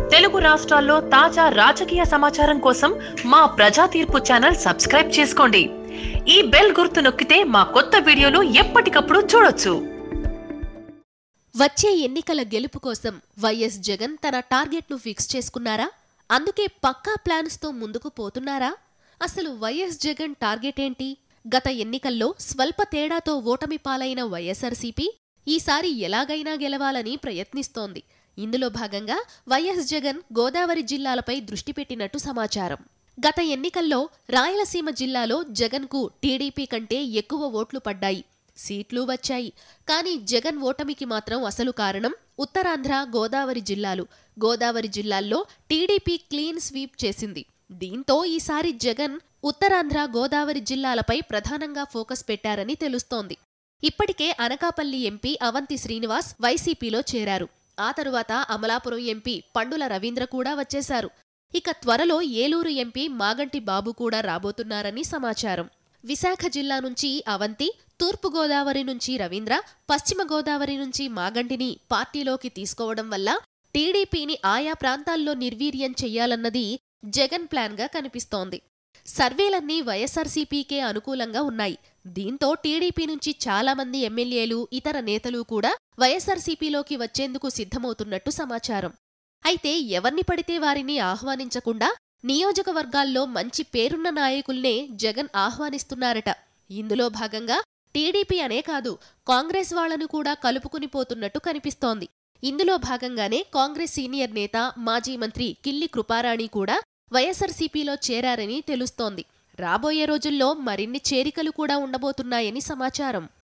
తెలుగు రాష్ట్రాల్లో తాజా రాజకీయ సమాచారం కోసం మా ప్రజా తీర్పు ఛానల్ సబ్స్క్రైబ్ చేసుకోండి. ఈ బెల్ గుర్తు నొక్కితే మా కొత్త వీడియోలు ఎప్పటికప్పుడు చూడొచ్చు. వచ్చే ఎన్నికల గెలుపు కోసం వైఎస్ జగన్ తన టార్గెట్ను ఫిక్స్ చేసుకున్నారా? అందుకే పక్కా ప్లాన్స్తో ముందుకు పోతున్నారా? అసలు వైఎస్ జగన్ టార్గెట్ ఏంటి? గత ఎన్నికల్లో స్వల్ప తేడాతో ఓటమి పాలైన వైఎస్ఆర్సీపీ ఈసారి ఎలాగైనా గెలవాలని ప్రయత్నిస్తోంది. ఇందులో భాగంగా వైఎస్ జగన్ గోదావరి జిల్లాలపై దృష్టి పెట్టినట్టు సమాచారం. గత ఎన్నికల్లో రాయలసీమ జిల్లాలో జగన్కు టీడీపీ కంటే ఎక్కువ ఓట్లు పడ్డాయి, సీట్లు వచ్చాయి. కానీ జగన్ ఓటమికి మాత్రం అసలు కారణం ఉత్తరాంధ్ర, గోదావరి జిల్లాలు. గోదావరి జిల్లాల్లో టీడీపీ క్లీన్ స్వీప్ చేసింది. దీంతో ఈసారి జగన్ ఉత్తరాంధ్ర, గోదావరి జిల్లాలపై ప్రధానంగా ఫోకస్ పెట్టారని తెలుస్తోంది. ఇప్పటికే అనకాపల్లి ఎంపీ అవంతి శ్రీనివాస్ వైసీపీలో చేరారు. ఆ తరువాత అమలాపురం ఎంపీ పండుల రవీంద్ర కూడా వచ్చేశారు. ఇక త్వరలో ఏలూరు ఎంపీ మాగంటి బాబు కూడా రాబోతున్నారని సమాచారం. విశాఖ జిల్లా నుంచి అవంతి, తూర్పుగోదావరి నుంచి రవీంద్ర, పశ్చిమ గోదావరి నుంచి మాగంటిని పార్టీలోకి తీసుకోవడం వల్ల టీడీపీని ఆయా ప్రాంతాల్లో నిర్వీర్యం చెయ్యాలన్నది జగన్ ప్లాన్గా కనిపిస్తోంది. సర్వేలన్నీ వైఎస్ఆర్సీపీకే అనుకూలంగా ఉన్నాయి. దీంతో టీడీపీ నుంచి చాలా మంది ఎమ్మెల్యేలు, ఇతర నేతలు కూడా వైఎస్ఆర్సీపీలోకి వచ్చేందుకు సిద్ధమవుతున్నట్టు సమాచారం. అయితే ఎవర్ని పడితే వారిని ఆహ్వానించకుండా నియోజకవర్గాల్లో మంచి పేరున్న నాయకుల్నే జగన్ ఆహ్వానిస్తున్నారట. ఇందులో భాగంగా టీడీపీ అనే కాదు, కాంగ్రెస్ వాళ్లను కూడా కలుపుకుని పోతున్నట్టు కనిపిస్తోంది. ఇందులో భాగంగానే కాంగ్రెస్ సీనియర్ నేత, మాజీ మంత్రి కిల్లి కృపారాణి కూడా వైఎస్ఆర్సీపీలో చేరారని తెలుస్తోంది. రాబోయే రోజుల్లో మరిన్ని చేరికలు కూడా ఉండబోతున్నాయని సమాచారం.